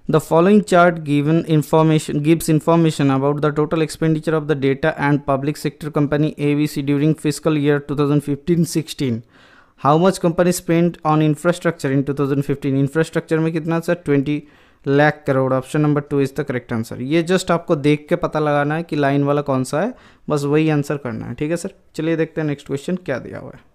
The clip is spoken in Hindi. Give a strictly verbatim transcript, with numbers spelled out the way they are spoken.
The following chart given information gives information about the total expenditure of the data and public sector company A B C during fiscal year twenty fifteen sixteen. How much company spent on infrastructure in twenty fifteen? Infrastructure में कितना sir? Twenty lakh crore. Option number two is the correct answer. ये जस्ट आपको देख के पता लगाना है कि लाइन वाला कौन सा है, बस वही आंसर करना है. ठीक है सर, चलिए देखते हैं नेक्स्ट क्वेश्चन क्या दिया हुआ है.